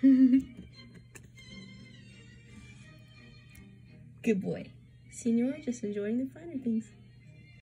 Good boy. Senor, just enjoying the finer things.